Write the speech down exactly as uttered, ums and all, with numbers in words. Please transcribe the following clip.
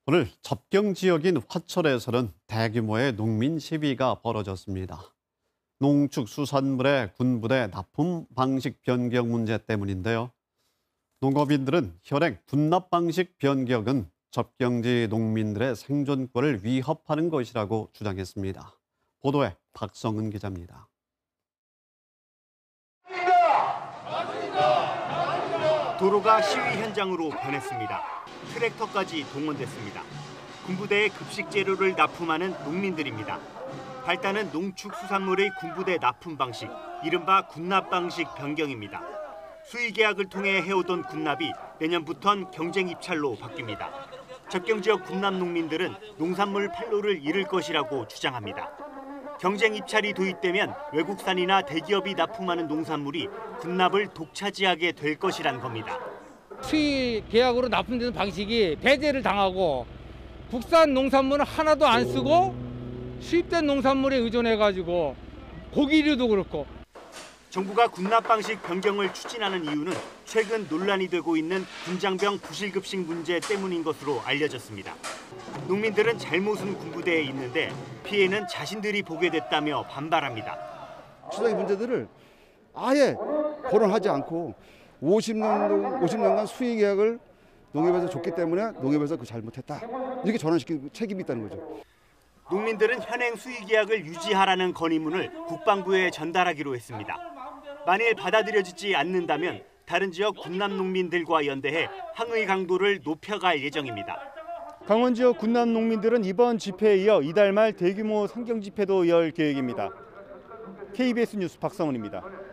오늘 접경 지역인 화천에서는 대규모의 농민 시위가 벌어졌습니다. 농축수산물의 군부대 납품 방식 변경 문제 때문인데요. 농업인들은 현행 군납 방식 변경은 접경지 농민들의 생존권을 위협하는 것이라고 주장했습니다. 보도에 박성은 기자입니다. 도로가 시위 현장으로 변했습니다. 트랙터까지 동원됐습니다. 군부대에 급식 재료를 납품하는 농민들입니다. 발단은 농축수산물의 군부대 납품 방식, 이른바 군납 방식 변경입니다. 수의 계약을 통해 해오던 군납이 내년부턴 경쟁 입찰로 바뀝니다. 접경 지역 군납 농민들은 농산물 판로를 잃을 것이라고 주장합니다. 경쟁 입찰이 도입되면 외국산이나 대기업이 납품하는 농산물이 군납을 독차지하게 될 것이란 겁니다. 수의 계약으로 납품되는 방식이 배제를 당하고 국산 농산물은 하나도 안 쓰고 수입된 농산물에 의존해가지고 고기류도 그렇고. 정부가 군납 방식 변경을 추진하는 이유는 최근 논란이 되고 있는 군장병 부실급식 문제 때문인 것으로 알려졌습니다. 농민들은 잘못은 군부대에 있는데 피해는 자신들이 보게 됐다며 반발합니다. 추석의 문제들을 아예 거론하지 않고 오십 년, 오십 년간 수의 계약을 농협에서 줬기 때문에 농협에서 그 잘못했다. 이렇게 전환시키는 책임이 있다는 거죠. 농민들은 현행 수의 계약을 유지하라는 건의문을 국방부에 전달하기로 했습니다. 만일 받아들여지지 않는다면 다른 지역 군납 농민들과 연대해 항의 강도를 높여갈 예정입니다. 강원 지역 군납 농민들은 이번 집회에 이어 이달 말 대규모 상경 집회도 열 계획입니다. 케이비에스 뉴스 박성훈입니다.